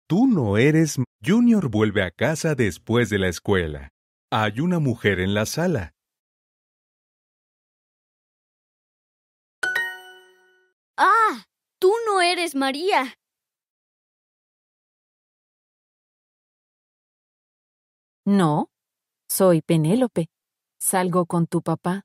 Tú no eres... Junior vuelve a casa después de la escuela. Hay una mujer en la sala. ¡Ah! Tú no eres María. No, soy Penélope. Salgo con tu papá.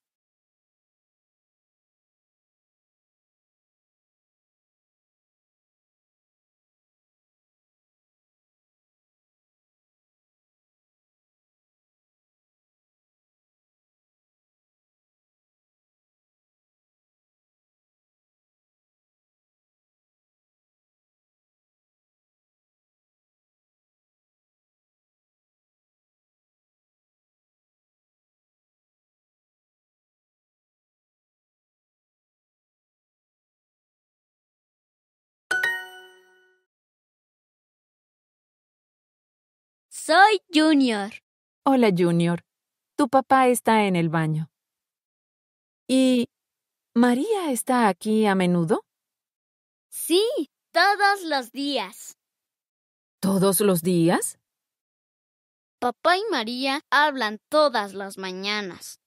Soy Junior. Hola, Junior. Tu papá está en el baño. ¿Y María está aquí a menudo? Sí, todos los días. ¿Todos los días? Papá y María hablan todas las mañanas.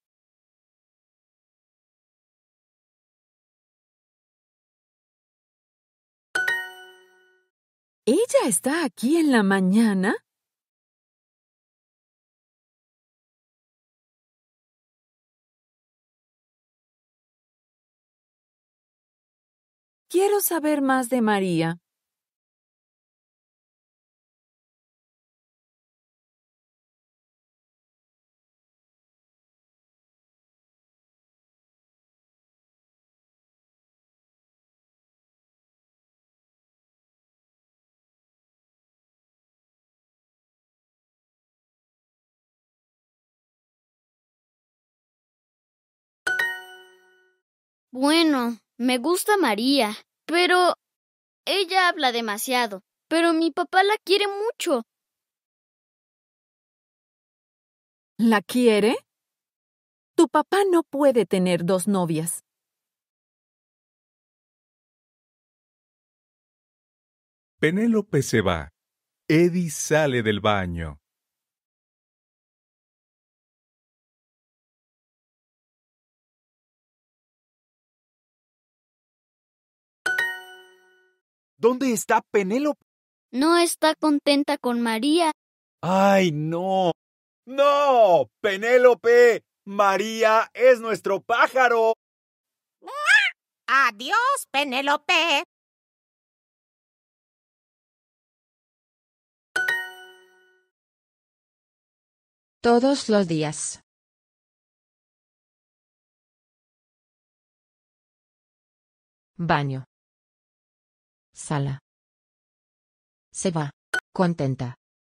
¿Ella está aquí en la mañana? Quiero saber más de María. Bueno, me gusta María, pero ella habla demasiado. Pero mi papá la quiere mucho. ¿La quiere? Tu papá no puede tener dos novias. Penélope se va. Eddie sale del baño. ¿Dónde está Penélope? No está contenta con María. ¡Ay, no! ¡No! ¡Penélope! ¡María es nuestro pájaro! Adiós, Penélope. Todos los días. Baño. Sala. Se va. Contenta.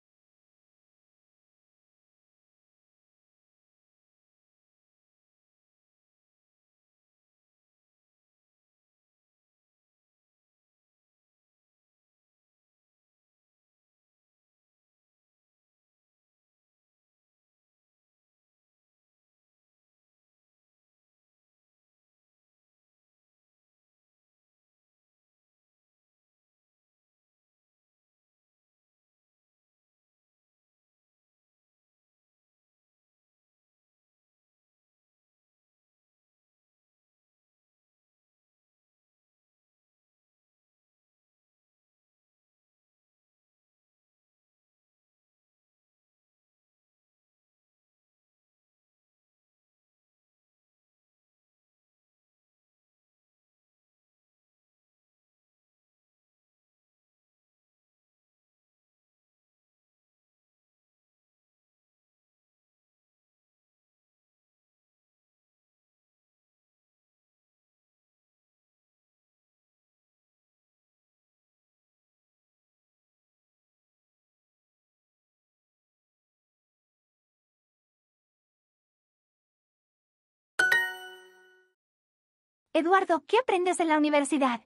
Eduardo, ¿qué aprendes en la universidad?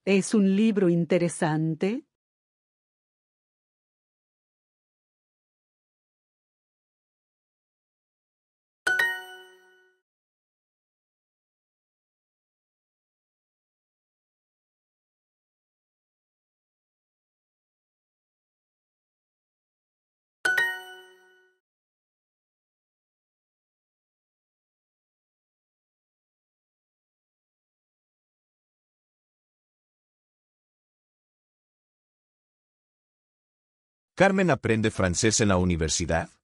¿Es un libro interesante? ¿Carmen aprende francés en la universidad?